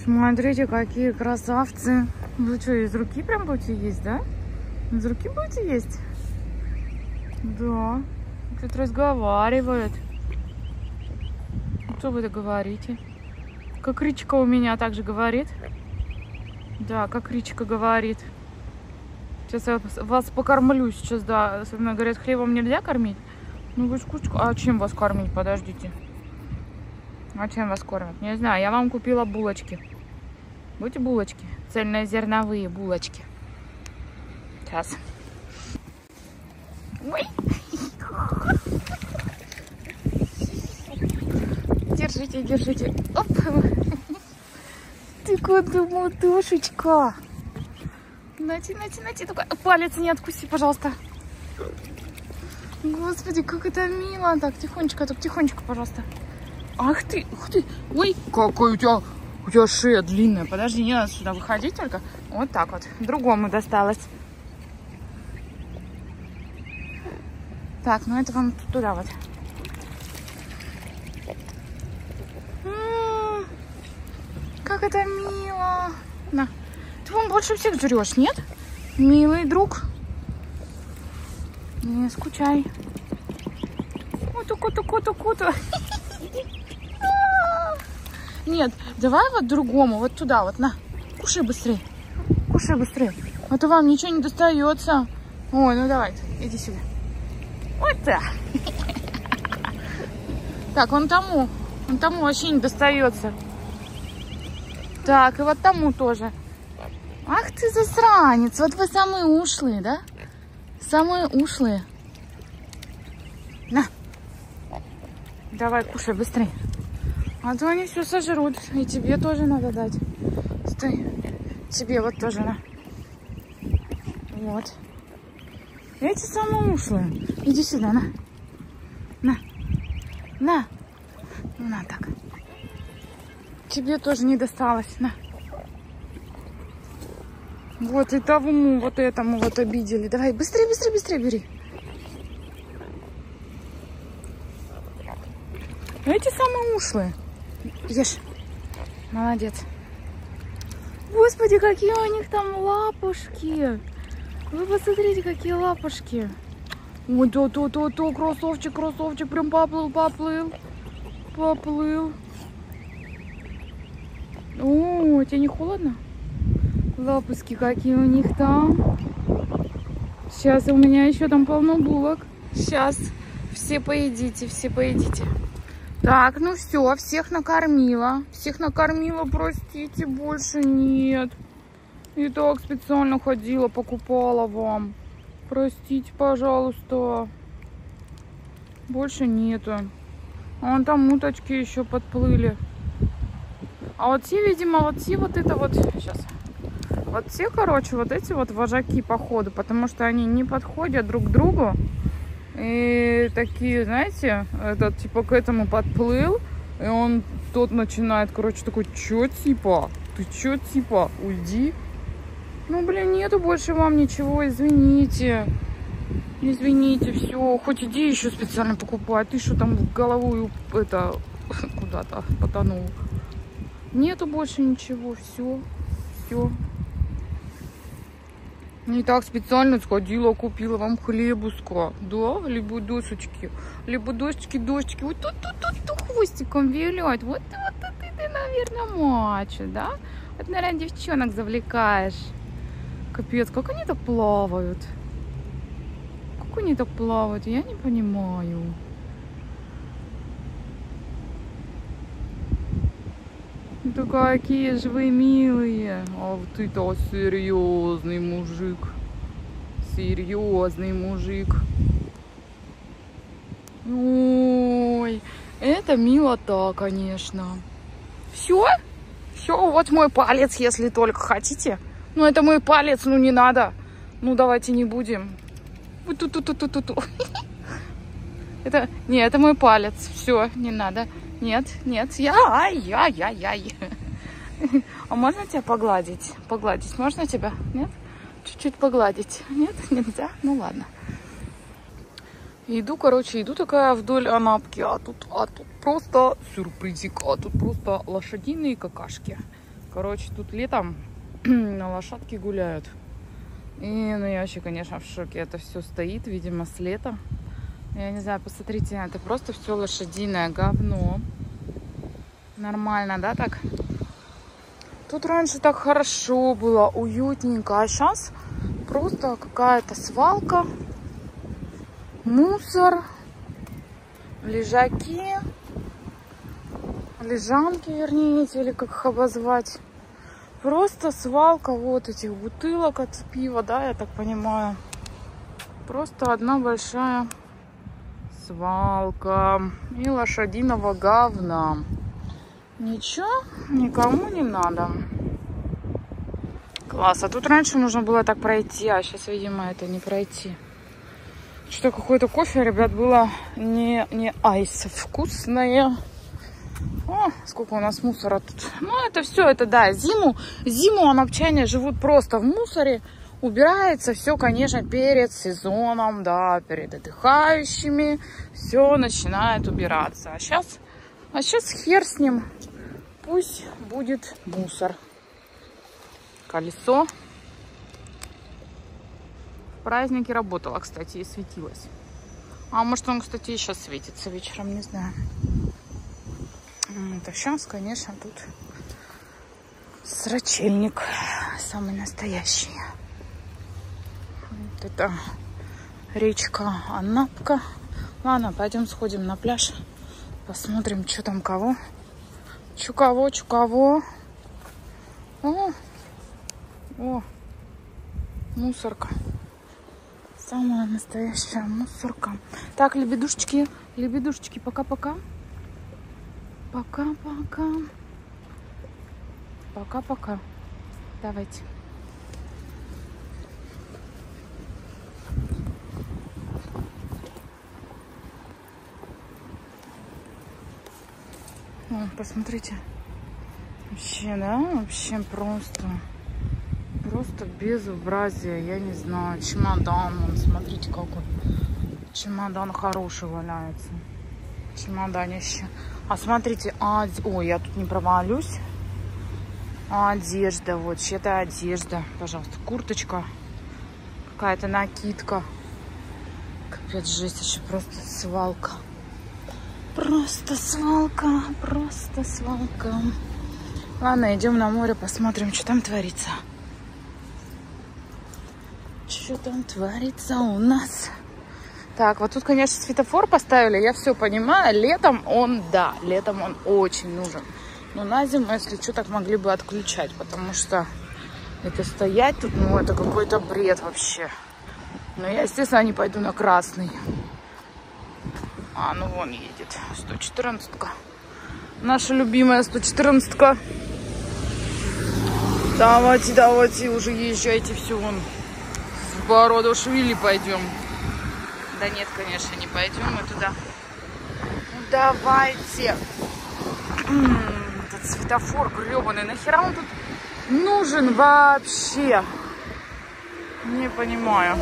Смотрите, какие красавцы. Вы что, из руки прям будете есть, да? Из руки будете есть? Да. Что-то разговаривают. Что вы-то говорите? Как Ричка у меня также говорит. Да, как Ричка говорит. Сейчас я вас покормлю. Сейчас, да. Особенно говорят, хлебом нельзя кормить. Ну вы ж кучку. А чем вас кормить? Подождите. А чем вас кормят? Не знаю. Я вам купила булочки. Будете булочки? Цельнозерновые булочки. Сейчас. Ой. Держите, держите. Оп. Ты куда, матушечка? Нати. Только палец не откуси, пожалуйста. Господи, как это мило. Так, тихонечко, пожалуйста. Ах ты, ух ты. Ой, какой у тебя шея длинная. Подожди, не надо сюда выходить только. Вот так вот. Другому досталось. Так, ну это вам туда вот. Как это мило. На. Ты вон больше всех жрешь, нет? Милый друг. Не скучай. Куту. Нет, давай вот другому, вот туда вот, на. Кушай быстрее. А то вам ничего не достается. Ой, ну давай, иди сюда. Вот так. Так, вон тому вообще не достается. Так, и вот тому тоже. Ах ты засранец, вот вы самые ушлые, да? Самые ушлые. На. Давай, кушай быстрее. А то они все сожрут. И тебе тоже надо дать. Стой. Тебе вот тоже на. Вот. Эти самые ушлые. Иди сюда, на. На. На так. Тебе тоже не досталось, на. Вот и тому, вот этому вот обидели. Давай, быстрее бери. Эти самые ушлые. Ешь. Молодец. Господи, какие у них там лапушки. Вы посмотрите, какие лапушки. Ой, то, красавчик, прям поплыл. О, тебе не холодно? Лапушки какие у них там. Сейчас у меня еще там полно булок. Сейчас все поедите. Так, ну все, всех накормила, простите, больше нет. И так специально ходила, покупала вам. Простите, пожалуйста. Больше нету. А вон там уточки еще подплыли. А вот те, видимо, вот это вот, сейчас. Вот те, короче, вот эти вот вожаки походу, потому что они не подходят друг к другу. И такие, знаете, этот типа к этому подплыл, и он тот начинает, короче, такой, чё типа? Ты чё типа? Уйди. Ну, блин, нету больше вам ничего, извините. Извините, все. Хоть иди еще специально покупать. Ты что там головой это куда-то потонул. Нету больше ничего, все. Не так специально сходила, купила вам хлебуска. Да, либо досочки, дождички. Вот тут хвостиком вилять. Вот ты, наверное, мачо, да? Вот, наверное, девчонок завлекаешь. Капец, как они так плавают? Я не понимаю. Да какие же вы милые. А вот ты-то серьезный мужик. Ой, это милота, конечно. Все, вот мой палец, если только хотите. Ну, это мой палец, ну не надо. Ну, давайте не будем. Это мой палец. Все, не надо. Нет. Ай. А можно тебя погладить? Можно тебя? Нет? Чуть-чуть погладить. Нет? Нельзя? Ну ладно. Иду такая вдоль Анапки, а тут просто сюрпризик, а тут просто лошадиные какашки. Короче, тут летом на лошадке гуляют. И, ну, я вообще, конечно, в шоке. Это все стоит, видимо, с лета. Я не знаю, посмотрите, это просто все лошадиное говно. Нормально, да, так? Тут раньше так хорошо было, уютненько. А сейчас просто какая-то свалка. Мусор. Лежаки. Лежанки, вернее, или как их обозвать. Просто свалка вот этих бутылок от пива, да, я так понимаю. Просто одна большая свалка и лошадиного говна. Ничего никому не надо. Класс. А тут раньше нужно было так пройти, а сейчас, видимо, это не пройти. Что какой-то кофе, ребят, было не айс. Вкусное. О, сколько у нас мусора тут. Ну, это все, это да, зиму анапчане живут просто в мусоре. Убирается все, конечно, перед сезоном, да, перед отдыхающими. Все начинает убираться. А сейчас хер с ним. Пусть будет мусор. Колесо. В празднике работало, кстати, и светилось. А может, он, кстати, и сейчас светится вечером, не знаю. Так сейчас, конечно, тут срачельник самый настоящий. Вот это речка Анапка. Ладно, пойдем сходим на пляж. Посмотрим, что там кого. Чу кого. О, мусорка. Самая настоящая мусорка. Так, лебедушечки, пока-пока. Пока-пока. Пока-пока. Давайте. О, посмотрите. Вообще, да? Вообще просто безобразие. Я не знаю. Чемодан. Вон, смотрите, как он. Чемодан хороший валяется. Чемоданище. А смотрите, ой, я тут не провалюсь. Одежда, вот, чья-то одежда. Пожалуйста, курточка. Какая-то накидка. Капец, жесть, еще просто свалка. Просто свалка. Ладно, идем на море, посмотрим, что там творится. Что там творится у нас? Так, вот тут, конечно, светофор поставили, я все понимаю. Летом он очень нужен. Но на зиму, если что, так могли бы отключать, потому что это стоять тут, ну, это какой-то бред вообще. Но я, естественно, не пойду на красный. Ну вон едет 114-ка. Наша любимая 114-ка. Давайте, уже езжайте, все, вон. В Бородушвили пойдем. Да нет, конечно, не пойдем мы туда. Ну, давайте. Этот светофор гребаный. Нахера он тут нужен вообще? Не понимаю.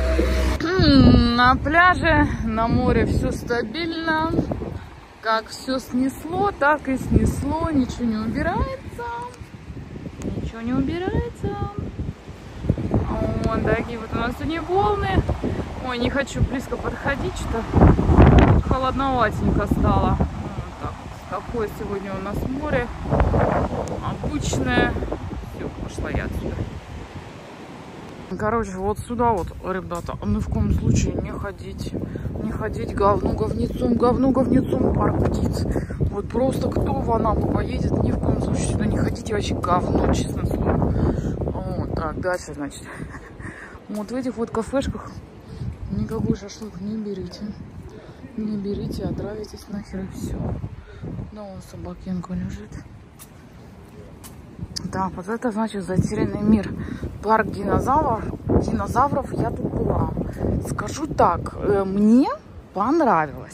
На пляже, на море все стабильно. Как все снесло, так и снесло. Ничего не убирается. Вот такие вот у нас сегодня волны. Ой, не хочу близко подходить, что холодноватенько стало. Вот так вот. Такое сегодня у нас море. Обычное. Все, пошла я отсюда. Короче, вот сюда вот, ребята, ни в коем случае не ходить. Не ходить говну-говнецом парк птиц. Вот просто кто в Анапу поедет, ни в коем случае сюда не ходите. Вообще говно, честное слово. Вот так, дальше, значит. Вот в этих вот кафешках никакой шашлык не берите. Не берите, отравитесь нахер и все. Да, вон собакенка лежит. Так, вот это значит затерянный мир. Парк динозавров я тут была. Скажу так, мне понравилось.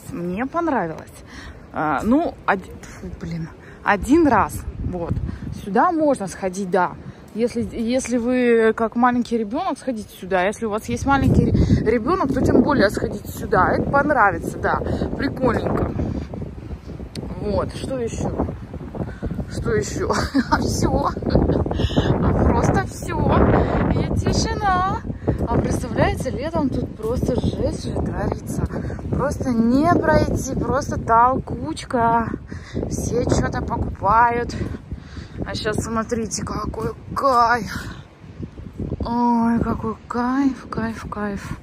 Ну, один раз. Вот. Сюда можно сходить, да. Если вы как маленький ребенок, сходите сюда. Если у вас есть маленький ребенок, то тем более сходите сюда. Это понравится, да. Прикольненько. Вот. Что еще? Что еще? Все. Просто все. И тишина. А представляете, летом тут просто жесть же творится. Просто не пройти, просто толкучка. Все что-то покупают. А сейчас смотрите, какой кайф. Ой, какой кайф, кайф, кайф.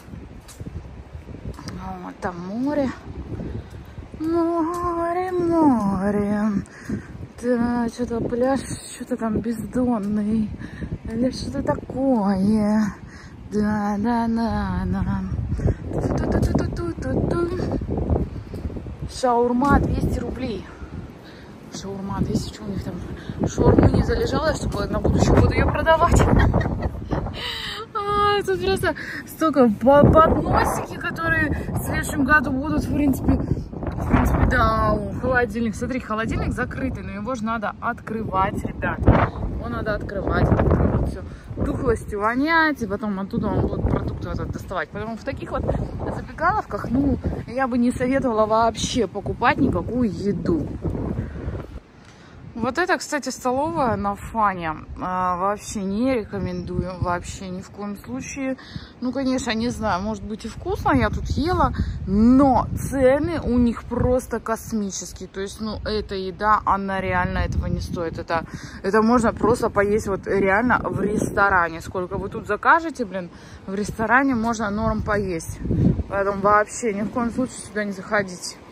Вот там море. Море, море. Да, что-то пляж, что-то там бездонный. Или что-то такое. Да, да, да, да. Шаурма 200 рублей. Шаурма 200, что у них там? Шаурму не залежала, чтобы на будущее буду ее продавать. Тут просто столько подносики, которые в следующем году будут, в принципе, да, холодильник. Смотри, холодильник закрытый, но его же надо открывать, ребят. Его надо открывать, это будет все тухлостью вонять, и потом оттуда он будет продукты вот доставать. Поэтому в таких вот забегаловках, ну, я бы не советовала вообще покупать никакую еду. Вот это, кстати, столовая на Фане. Вообще не рекомендую. Вообще ни в коем случае. Ну, конечно, не знаю, может быть и вкусно. Я тут ела. Но цены у них просто космические. То есть, ну, эта еда, она реально этого не стоит. Это можно просто поесть вот реально в ресторане. Сколько вы тут закажете, блин, в ресторане можно норм поесть. Поэтому вообще ни в коем случае сюда не заходите.